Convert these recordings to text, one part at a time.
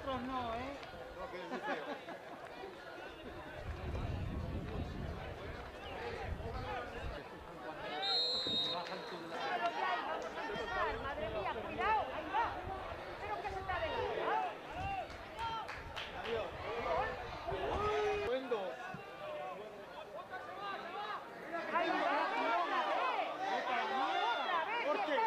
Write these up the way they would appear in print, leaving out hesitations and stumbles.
Nosotros no, ¿eh? No, que es muy feo. Madre mía, cuidado, ahí va. Pero que se te adelanta. Adiós. Cuendo. Ahí va, otra vez. ¿Por qué?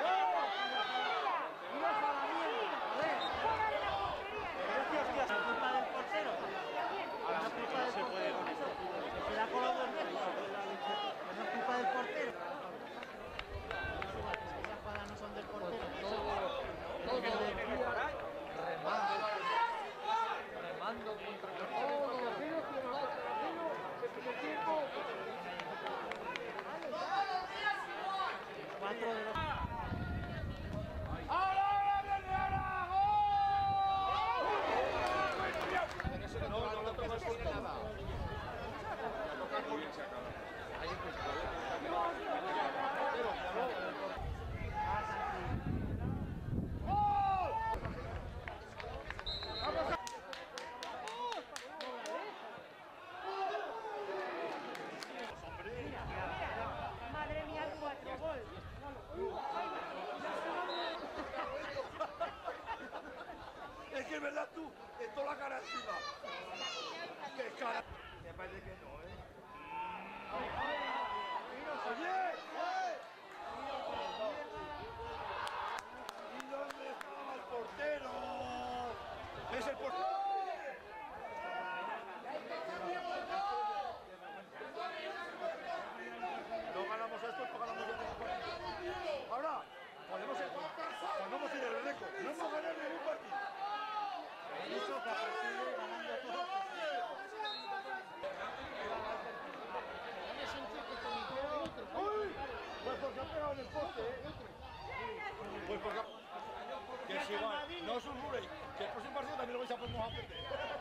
¿Es culpa del portero? ¿No es culpa del portero? ¿Se da con los dos viejos? ¿No es culpa del portero? Esas jugadas no son del portero. Remando contra todo, Cuatro de los... No, no tomas por nada. Madre mía, 4 goles. Es que es verdad tú, es toda la cara encima. ¡Qué cara! Me parece que no, ¿eh? ¡Oye! ¿Y dónde estaba el portero? ¡Es el portero! No ganamos esto, no ganamos esto. Ahora, podemos ir al récord. No hemos ganado ningún partido. Eso que a partir de ganando todo. ¡Uy! Pues porque ha pegado en el poste, ¿eh? Pues porque... Que si va, no os urruréis, que el próximo partido también lo vais a poder perder.